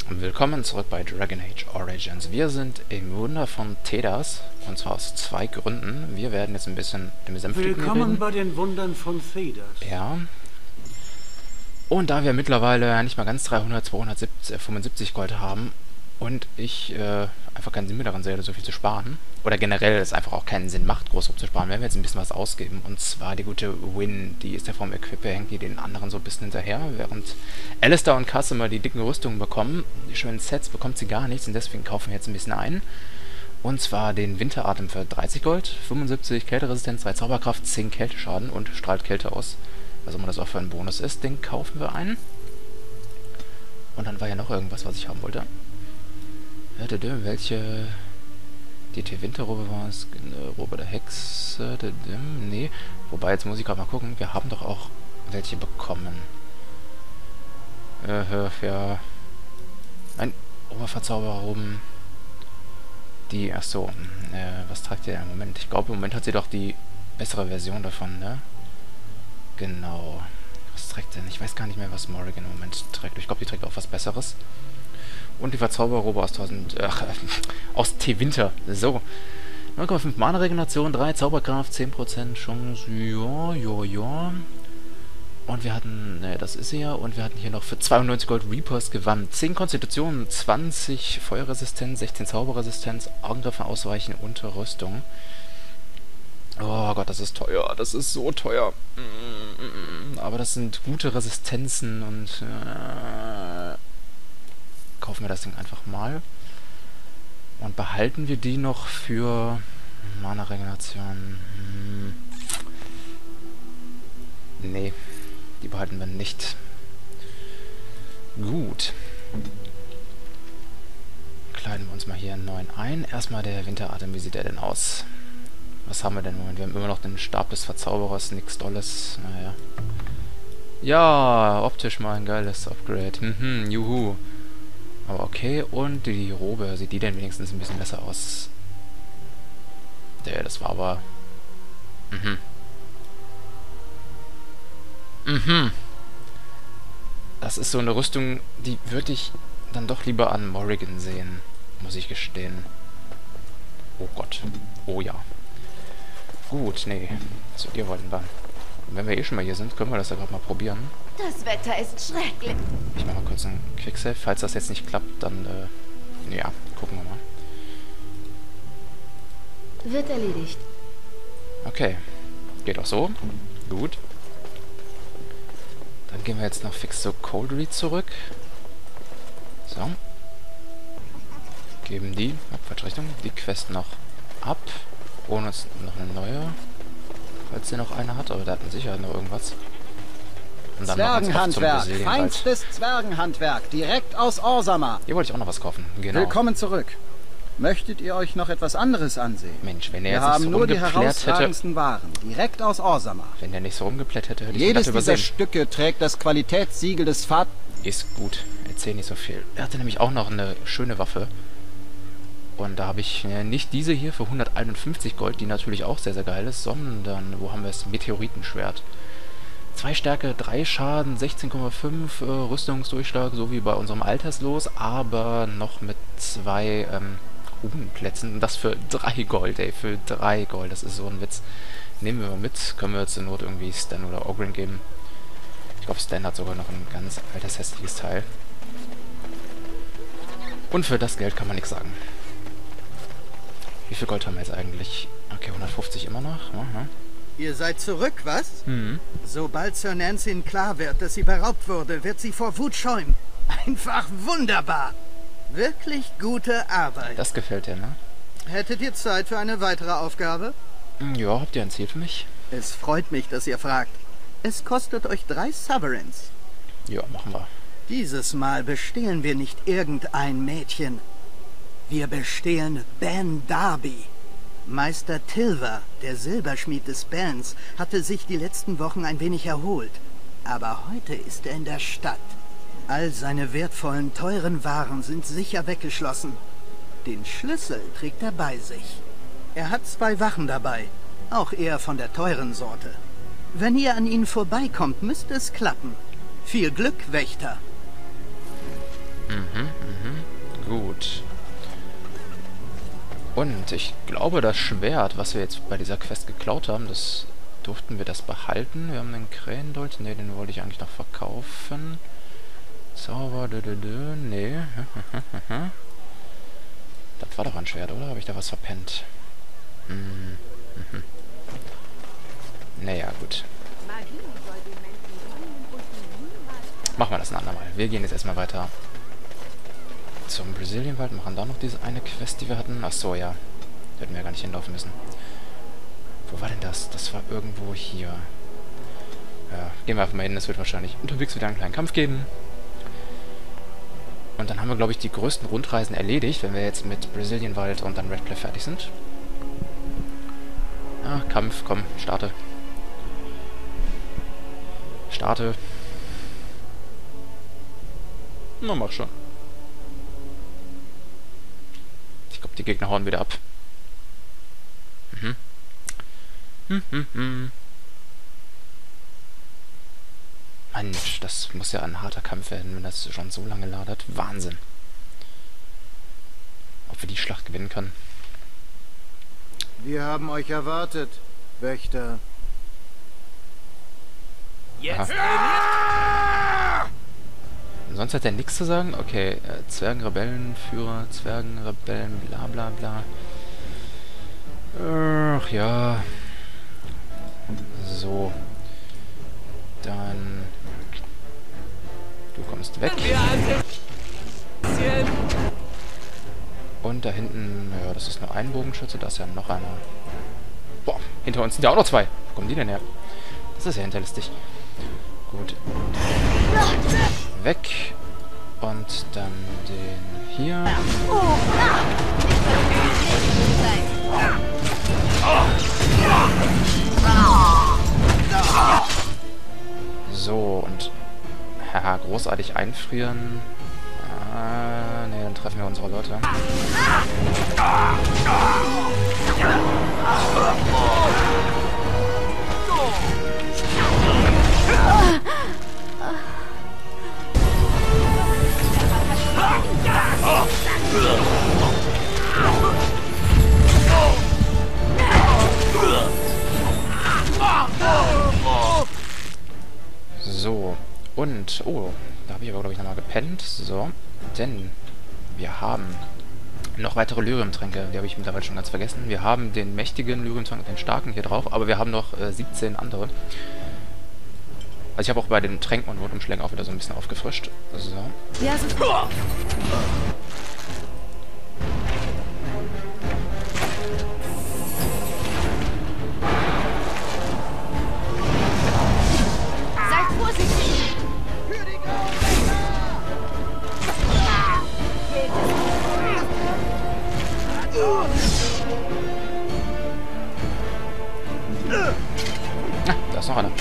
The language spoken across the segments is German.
Willkommen zurück bei Dragon Age Origins. Wir sind im Wunder von Thedas, und zwar aus zwei Gründen. Wir werden jetzt ein bisschen im Besänftigen Willkommen reden. bei den Wundern von Thedas. Ja. Und da wir mittlerweile nicht mal ganz 275 Gold haben und ich einfach keinen Sinn mehr daran sehe, so viel zu sparen, oder generell es einfach auch keinen Sinn macht, groß rumzusparen, werden wir jetzt ein bisschen was ausgeben. Und zwar die gute Win, die ist ja vom Equipe, hängt die den anderen so ein bisschen hinterher, während Alistair und Cass immer die dicken Rüstungen bekommen. Die schönen Sets bekommt sie gar nichts und deswegen kaufen wir jetzt ein bisschen ein. Und zwar den Winteratem für 30 Gold, 75 Kälteresistenz, 3 Zauberkraft, 10 Kälteschaden und strahlt Kälte aus. Was immer das auch für ein Bonus ist, den kaufen wir ein. Und dann war ja noch irgendwas, was ich haben wollte. Welche... DT Winterrobe war es, Robe der Hexe, nee. Wobei, jetzt muss ich gerade mal gucken, wir haben doch auch welche bekommen. Ja. Nein, Oberverzaubererroben. Die, achso, was trägt ihr im Moment? Ich glaube, im Moment hat sie doch die bessere Version davon, ne? Genau. Was trägt denn? Ich weiß gar nicht mehr, was Morrigan im Moment trägt. Ich glaube, die trägt auch was Besseres. Und die Verzaubererrobe aus aus T-Winter. So. 9,5 Mana-Regeneration, 3 Zauberkraft, 10% Chance. Ja. Und wir hatten, ne, das ist sie ja. Und wir hatten hier noch für 92 Gold Reapers Gewand. 10 Konstitution, 20 Feuerresistenz, 16 Zauberresistenz, Augengriffe ausweichen und Rüstung. Oh Gott, das ist teuer. Das ist so teuer. Aber das sind gute Resistenzen und... kaufen wir das Ding einfach mal. Und behalten wir die noch für Mana-Regeneration. Nee, die behalten wir nicht. Gut. Kleiden wir uns mal hier einen neuen ein. Erstmal der Winteratem, wie sieht der denn aus? Was haben wir denn im Moment? Wir haben immer noch den Stab des Verzauberers, nix Dolles. Naja. Ja, optisch mal ein geiles Upgrade. Juhu. Aber okay, und die Robe, sieht die denn wenigstens ein bisschen besser aus? Das war aber... Das ist so eine Rüstung, die würde ich dann doch lieber an Morrigan sehen, muss ich gestehen. Oh Gott. Oh ja. Gut, nee. Zu dir wollten wir. Und wenn wir eh schon mal hier sind, können wir das ja gerade mal probieren. Das Wetter ist schrecklich. Ich mache mal kurz einen Quicksave. Falls das jetzt nicht klappt, dann, ja, gucken wir mal. Wird erledigt. Okay. Geht auch so. Gut. Dann gehen wir jetzt noch fix zu Coldread zurück. So. Geben die, falsche Richtung, die Quest noch ab. Holen uns noch eine neue. Falls der noch eine hat, aber der hat mit Sicherheit noch irgendwas. Und dann Zwergenhandwerk, feinstes Zwergenhandwerk, direkt aus Orzammar. Hier wollte ich auch noch was kaufen, genau. Willkommen zurück. Möchtet ihr euch noch etwas anderes ansehen? Mensch, wenn er Wir jetzt haben nicht so nur die rumgeplärt herausragendsten hätte... Waren, direkt aus Orzammar. Wenn der nicht so rumgeplätt hätte, hätte ich Jedes das dieser übersehen. Stücke trägt das Qualitätssiegel des Vat... Ist gut, erzähl nicht so viel. Er hatte nämlich auch noch eine schöne Waffe. Und da habe ich nicht diese hier für 151 Gold, die natürlich auch sehr, sehr geil ist, sondern, wo haben wir es? Meteoritenschwert. 2 Stärke, 3 Schaden, 16,5 Rüstungsdurchschlag, so wie bei unserem Alterslos, aber noch mit 2 Runenplätzen. Und das für 3 Gold, ey, für 3 Gold, das ist so ein Witz. Nehmen wir mal mit, können wir zur Not irgendwie Stan oder Ogryn geben. Ich glaube, Stan hat sogar noch ein ganz altes, hässliches Teil. Und für das Geld kann man nichts sagen. Wie viel Gold haben wir jetzt eigentlich? Okay, 150 immer noch. Aha. Ihr seid zurück, was? Mhm. Sobald Sir Nancy klar wird, dass sie beraubt wurde, wird sie vor Wut schäumen. Einfach wunderbar. Wirklich gute Arbeit. Das gefällt dir, ne? Hättet ihr Zeit für eine weitere Aufgabe? Ja, habt ihr ein Ziel für mich? Es freut mich, dass ihr fragt. Es kostet euch 3 Sovereigns. Ja, machen wir. Dieses Mal bestehlen wir nicht irgendein Mädchen. Wir bestehlen Ben Darby. Meister Tilver, der Silberschmied des Bands, hatte sich die letzten Wochen ein wenig erholt. Aber heute ist er in der Stadt. All seine wertvollen, teuren Waren sind sicher weggeschlossen. Den Schlüssel trägt er bei sich. Er hat 2 Wachen dabei, auch eher von der teuren Sorte. Wenn ihr an ihnen vorbeikommt, müsste es klappen. Viel Glück, Wächter. Und ich glaube, das Schwert, was wir jetzt bei dieser Quest geklaut haben, das durften wir das behalten. Wir haben den Krähendolch. Ne, den wollte ich eigentlich noch verkaufen. Zauber, nee. Das war doch ein Schwert, oder? Habe ich da was verpennt? Naja, gut. Machen wir das ein andermal. Wir gehen jetzt erstmal weiter zum Brazilienwald, machen da noch diese eine Quest, die wir hatten. Achso, ja. Hätten wir ja gar nicht hinlaufen müssen. Wo war denn das? Das war irgendwo hier. Ja, gehen wir einfach mal hin. Es wird wahrscheinlich unterwegs wieder einen kleinen Kampf geben. Und dann haben wir, glaube ich, die größten Rundreisen erledigt, wenn wir jetzt mit Brazilienwald und dann Red Cliff fertig sind. Ah, Kampf, komm, starte. Starte. Na, mach schon. Ich glaube, die Gegner hauen wieder ab. Mensch, das muss ja ein harter Kampf werden, wenn das schon so lange ladert. Wahnsinn. Ob wir die Schlacht gewinnen können. Wir haben euch erwartet, Wächter. Jetzt. Sonst hat er nichts zu sagen? Okay, Zwergenrebellenführer, Zwergenrebellen, bla bla bla. Ach ja. So. Dann... Du kommst weg. Und da hinten, ja, das ist nur ein Bogenschütze, da ist ja noch einer. Boah, hinter uns sind ja auch noch zwei. Wo kommen die denn her? Das ist ja hinterlistig. Gut. Weg. Und dann den hier. So, und haha, großartig einfrieren. Ah, ne, dann treffen wir unsere Leute. So, und, oh, da habe ich aber, glaube ich, nochmal gepennt. So, denn wir haben noch weitere Lyriumtränke, die habe ich mittlerweile schon ganz vergessen. Wir haben den mächtigen Lyriumtrank und den starken hier drauf, aber wir haben noch 17 andere. Also ich habe auch bei den Tränken und Notumschlägen auch wieder so ein bisschen aufgefrischt. So. Ja, so. Seid vorsichtig! Für die Ah, da ist noch einer.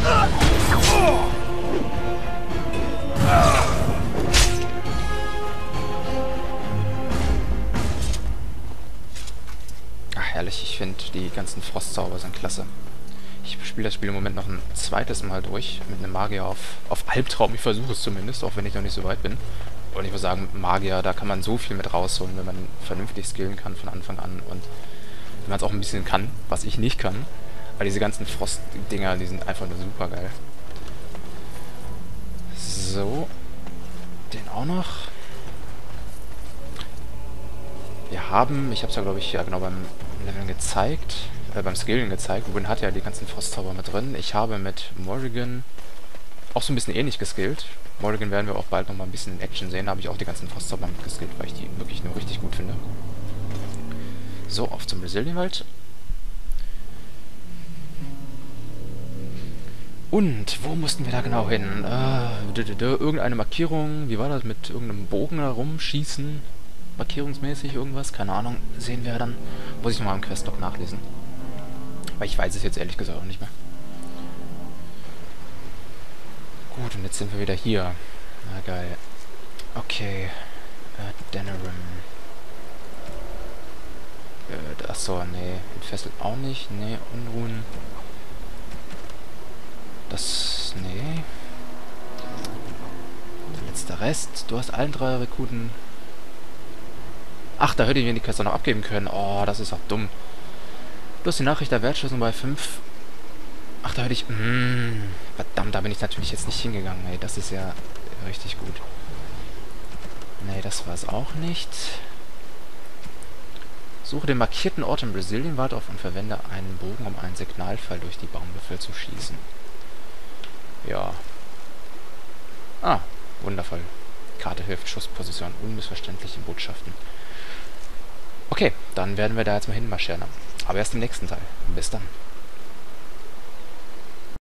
Ach, herrlich. Ich finde, die ganzen Frostzauber sind klasse. Ich spiele das Spiel im Moment noch ein zweites Mal durch, mit einem Magier auf Albtraum. Ich versuche es zumindest, auch wenn ich noch nicht so weit bin. Und ich muss sagen, Magier, da kann man so viel mit rausholen, wenn man vernünftig skillen kann von Anfang an. Und wenn man es auch ein bisschen kann, was ich nicht kann. Aber diese ganzen Frost-Dinger, die sind einfach nur super geil. So. Den auch noch. Wir haben, ich habe es ja, glaube ich, ja genau beim Leveln gezeigt, beim Skillen gezeigt. Ruben hat ja die ganzen Frostzauber mit drin. Ich habe mit Morrigan auch so ein bisschen ähnlich geskillt. Morrigan werden wir auch bald nochmal ein bisschen in Action sehen. Da habe ich auch die ganzen Frostzauber mit geskillt, weil ich die wirklich nur richtig gut finde. So, auf zum Brazilienwald. Und, wo mussten wir da genau hin? Irgendeine Markierung, wie war das, mit irgendeinem Bogen herumschießen? Markierungsmäßig irgendwas? Keine Ahnung, sehen wir dann. Muss ich nochmal im Questlog nachlesen. Weil ich weiß es jetzt ehrlich gesagt auch nicht mehr. Gut, und jetzt sind wir wieder hier. Na geil. Okay. Denerim. Achso, nee. Entfesselt auch nicht. Nee, Unruhen. Das... nee. Der letzte Rest. Du hast allen 3 Rekruten Ach, da hätte ich mir die Quest auch noch abgeben können. Oh, das ist auch dumm. Bloß die Nachricht der Wertschöpfung bei 5. Ach, da hätte ich... verdammt, da bin ich natürlich jetzt nicht hingegangen. Ey, das ist ja richtig gut. Nee, das war es auch nicht. Suche den markierten Ort im Brazilienwald auf und verwende einen Bogen, um einen Signalpfeil durch die Baumwipfel zu schießen. Ja. Ah, wundervoll. Karte hilft, Schussposition, unmissverständliche Botschaften. Okay, dann werden wir da jetzt mal hinmarschieren. Aber erst im nächsten Teil. Bis dann.